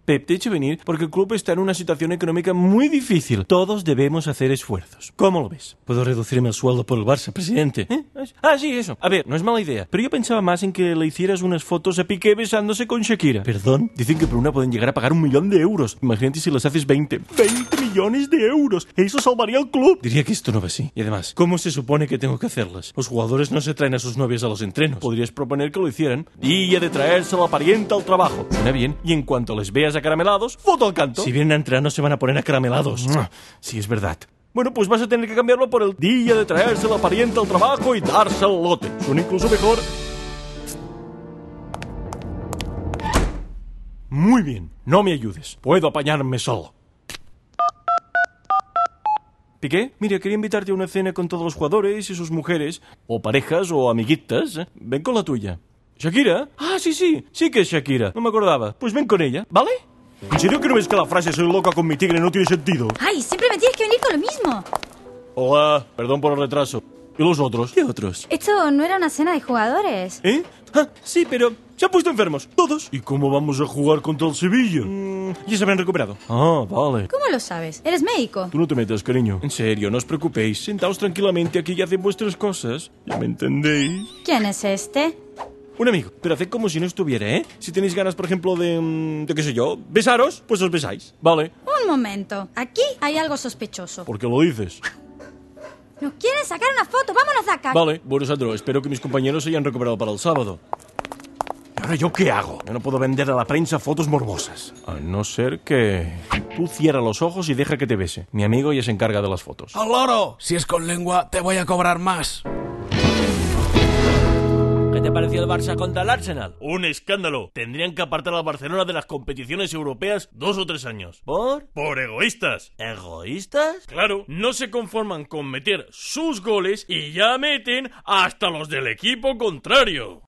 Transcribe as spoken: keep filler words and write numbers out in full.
Pep, te he hecho venir porque el club está en una situación económica muy difícil. Todos debemos hacer esfuerzos. ¿Cómo lo ves? ¿Puedo reducirme el sueldo por el Barça, presidente? ¿Eh? Ah, sí, eso. A ver, no es mala idea. Pero yo pensaba más en que le hicieras unas fotos a Piqué besándose con Shakira. ¿Perdón? Dicen que por una pueden llegar a pagar un millón de euros. Imagínate si les haces veinte. ¡veinte millones de euros! Eso salvaría al club. Diría que esto no va así. Y además, ¿cómo se supone que tengo que hacerlas? Los jugadores no se traen a sus novias a los entrenos. Podrías proponer que lo hicieran. Día de traerse a la parienta al trabajo. Suena bien. Y en cuanto les veas acaramelados, foto al canto. Si vienen a entrenar no se van a poner acaramelados. Sí, es verdad. Bueno, pues vas a tener que cambiarlo por el día de traerse a la parienta al trabajo y darse el lote. Suena incluso mejor. Muy bien. No me ayudes. Puedo apañarme solo. Piqué, mira, quería invitarte a una cena con todos los jugadores y sus mujeres, o parejas, o amiguitas. Ven con la tuya. ¿Shakira? Ah, sí, sí, sí que es Shakira. No me acordaba. Pues ven con ella, ¿vale? ¿En serio que no ves que la frase soy loca con mi tigre no tiene sentido? Ay, siempre me tienes que venir con lo mismo. Hola, perdón por el retraso. ¿Y los otros? ¿Qué otros? Esto no era una cena de jugadores. ¿Eh? Ah, sí, pero se han puesto enfermos, todos. ¿Y cómo vamos a jugar contra el Sevilla? Mm, ya se habrán recuperado. Ah, vale. ¿Cómo lo sabes? ¿Eres médico? Tú no te metas, cariño. En serio, no os preocupéis. Sentaos tranquilamente aquí y haced vuestras cosas. ¿Ya me entendéis? ¿Quién es este? Un amigo, pero haced como si no estuviera, ¿eh? Si tenéis ganas, por ejemplo, de... de qué sé yo, besaros, pues os besáis, ¿vale? Un momento. Aquí hay algo sospechoso. ¿Por qué lo dices? ¿Nos quieren sacar una foto? ¡Vámonos de acá! Vale, bueno, Sandro, espero que mis compañeros se hayan recuperado para el sábado. ¿Y ahora yo qué hago? Yo no puedo vender a la prensa fotos morbosas. A no ser que... Tú cierra los ojos y deja que te bese. Mi amigo ya se encarga de las fotos. ¡Al loro! Si es con lengua, te voy a cobrar más. ¿Qué te pareció el Barça contra el Arsenal? Un escándalo. Tendrían que apartar al Barcelona de las competiciones europeas dos o tres años. ¿Por? Por egoístas. ¿Egoístas? Claro, no se conforman con meter sus goles y ya meten hasta los del equipo contrario.